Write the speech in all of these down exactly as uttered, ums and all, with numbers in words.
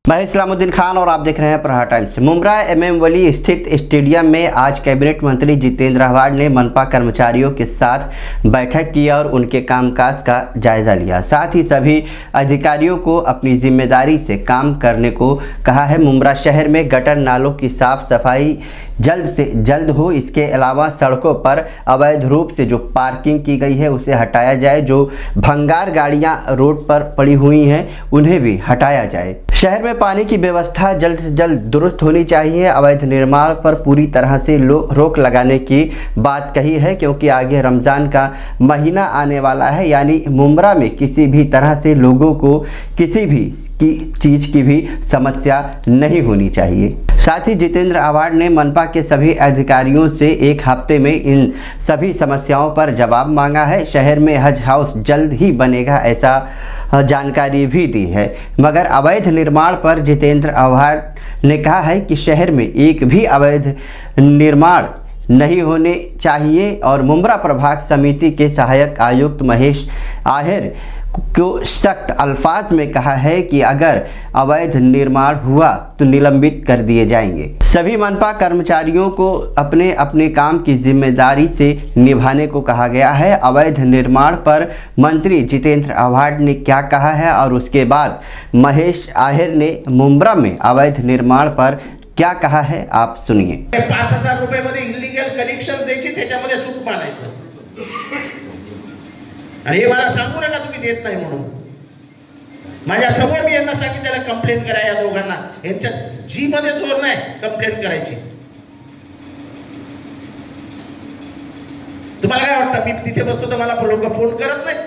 मैं इस्लामुद्दीन खान और आप देख रहे हैं प्रहार टाइम्स। मुंब्रा एमएम वली स्थित स्टेडियम में आज कैबिनेट मंत्री जितेंद्र आव्हाड ने मनपा कर्मचारियों के साथ बैठक की और उनके कामकाज का जायजा लिया। साथ ही सभी अधिकारियों को अपनी जिम्मेदारी से काम करने को कहा है। मुंब्रा शहर में गटर नालों की साफ सफाई जल्द से जल्द हो। इसके अलावा सड़कों पर अवैध रूप से जो पार्किंग की गई है उसे हटाया जाए। जो भंगार गाड़ियां रोड पर पड़ी हुई हैं उन्हें भी हटाया जाए। शहर में पानी की व्यवस्था जल्द से जल्द दुरुस्त होनी चाहिए। अवैध निर्माण पर पूरी तरह से रोक लगाने की बात कही है, क्योंकि आगे रमज़ान का महीना आने वाला है। यानी मुंब्रा में किसी भी तरह से लोगों को किसी भी की चीज़ की भी समस्या नहीं होनी चाहिए। साथ ही जितेंद्र आव्हाड ने मनपा के सभी अधिकारियों से एक हफ्ते में इन सभी समस्याओं पर जवाब मांगा है। शहर में हज हाउस जल्द ही बनेगा, ऐसा जानकारी भी दी है। मगर अवैध निर्माण पर जितेंद्र आव्हाड ने कहा है कि शहर में एक भी अवैध निर्माण नहीं होने चाहिए और मुंब्रा प्रभाग समिति के सहायक आयुक्त महेश आहिर को सख्त अल्फाज में कहा है कि अगर अवैध निर्माण हुआ तो निलंबित कर दिए जाएंगे। सभी मनपा कर्मचारियों को अपने अपने काम की जिम्मेदारी से निभाने को कहा गया है। अवैध निर्माण पर मंत्री जितेंद्र आव्हाड ने क्या कहा है और उसके बाद महेश आहिर ने मुंब्रा में अवैध निर्माण पर क्या कहा है, आप सुनिए। पाच हजार रुपये मध्ये इलिगल कनेक्शन द्यायचे, त्याच्यामध्ये चूक मानायचं आणि हे मला सांगू नका तुम्ही देत नाही म्हणून। माझ्या समोर मी यांना सांगितलं कंप्लेंट करा या दोघांना, यांच्या जी मध्ये जोर नाही कंप्लेंट करायची। तुम्हाला काय वाटतं मी तिथे बसतो तर मला लोक फोन करत नाही?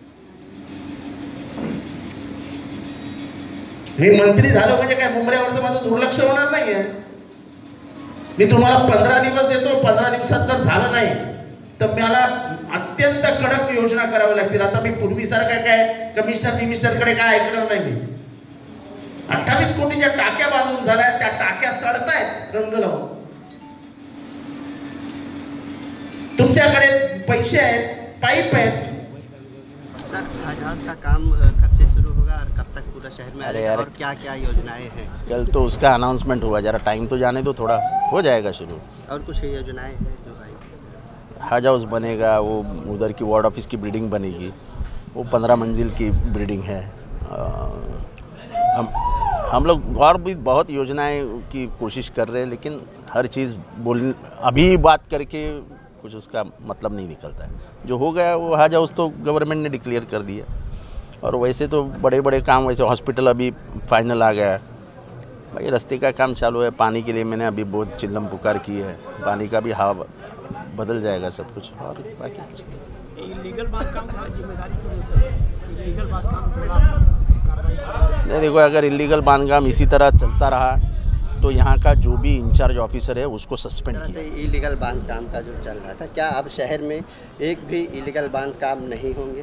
मी मंत्री झालो म्हणजे काय मुंब्र्यावरचं माझं दुर्लक्ष होणार नाहीये। मी तुम्हाला पंधरा दिवस देतो, पंधरा दिवसात जर झालं नाही तर मला अत्यंत कडक योजना करावी लागतील। आता मी पूर्वीसारखा काय कमिशनर कमिशनरकडे काय ऐकणार नाही। मी अठ्ठावीस कोटीच्या टाक्या बांधून झाल्या, त्या टाक्या सडतायत रंग लावून। तुमच्याकडे पैसे आहेत, पाईप आहेत। सर, हज हाउस का काम कब से शुरू होगा और कब तक पूरा शहर में आएगा और क्या क्या योजनाएं हैं? कल तो उसका अनाउंसमेंट हुआ, जरा टाइम तो जाने दो, थोड़ा हो जाएगा शुरू। और कुछ योजनाएं हैं जो भाई? हज हाउस बनेगा, वो उधर की वार्ड ऑफिस की बिल्डिंग बनेगी, वो पंद्रह मंजिल की बिल्डिंग है। आ, हम हम लोग और भी बहुत योजनाएं की कोशिश कर रहे हैं, लेकिन हर चीज़ बोल अभी बात करके कुछ उसका मतलब नहीं निकलता है। जो हो गया वो हज हाउस तो गवर्नमेंट ने डिक्लेयर कर दिया, और वैसे तो बड़े बड़े काम, वैसे हॉस्पिटल अभी फाइनल आ गया है। भाई रास्ते का काम चालू है। पानी के लिए मैंने अभी बहुत चिल्लम पुकार की है, पानी का भी हवा बदल जाएगा सब कुछ। और बाकी कुछ इलीगल बांधकाम सारी जिम्मेदारी की होती है। इलीगल बांधकाम नहीं, देखो अगर इलीगल बांधकाम इसी तरह चलता रहा तो यहाँ का जो भी इंचार्ज ऑफिसर है उसको सस्पेंड किया। इलीगल बांधकाम का जो चल रहा था, क्या अब शहर में एक भी इलीगल बांधकाम नहीं होंगे?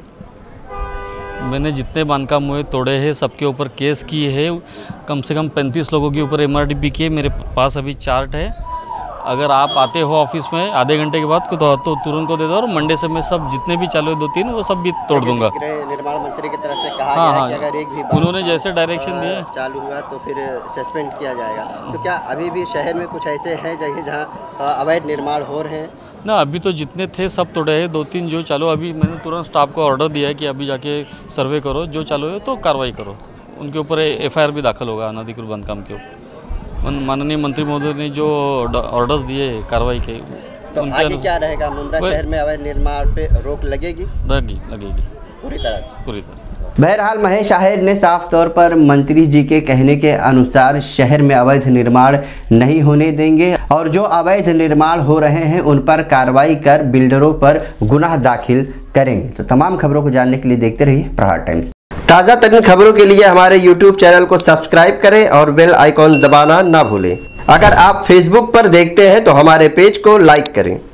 मैंने जितने बांधकाम हुए तोड़े हैं सबके ऊपर केस किए हैं। कम से कम पैंतीस लोगों के ऊपर एम आर डी पी किए। मेरे पास अभी चार्ट है। अगर आप आते हो ऑफिस में आधे घंटे के बाद तो, तो तुरंत को दे दो, और मंडे से मैं सब जितने भी चालू है दो तीन वो सब भी तोड़ दूंगा। निर्माण मंत्री की तरफ से कहा हाँ, गया हाँ, कि अगर एक भी उन्होंने जैसे डायरेक्शन दिए चालू हुआ तो फिर सस्पेंड किया जाएगा। तो क्या अभी भी शहर में कुछ ऐसे हैं जगह जहाँ अवैध निर्माण हो रहे हैं? ना, अभी तो जितने थे सब तोड़े हैं। दो तीन जो चालू, अभी मैंने तुरंत स्टाफ को ऑर्डर दिया है कि अभी जाके सर्वे करो, जो चालू है तो कार्रवाई करो। उनके ऊपर एफ आई आर भी दाखिल होगा अनधिकृत बांधकाम के ऊपर। माननीय मंत्री महोदय ने जो ऑर्डर्स दिए कार्रवाई के, तो आगे क्या रहेगा? मुंब्रा शहर में अवैध निर्माण पे रोक लगेगी? लगेगी लगेगी पूरी तरह पूरी तरह। बहरहाल महेश आहिर ने साफ तौर पर मंत्री जी के कहने के अनुसार शहर में अवैध निर्माण नहीं होने देंगे और जो अवैध निर्माण हो रहे हैं उन पर कार्रवाई कर बिल्डरों पर गुनाह दाखिल करेंगे। तो तमाम खबरों को जानने के लिए देखते रहिए प्रहार टाइम्स। ताज़ा तरीन खबरों के लिए हमारे यूट्यूब चैनल को सब्सक्राइब करें और बेल आइकॉन दबाना ना भूलें। अगर आप फेसबुक पर देखते हैं तो हमारे पेज को लाइक करें।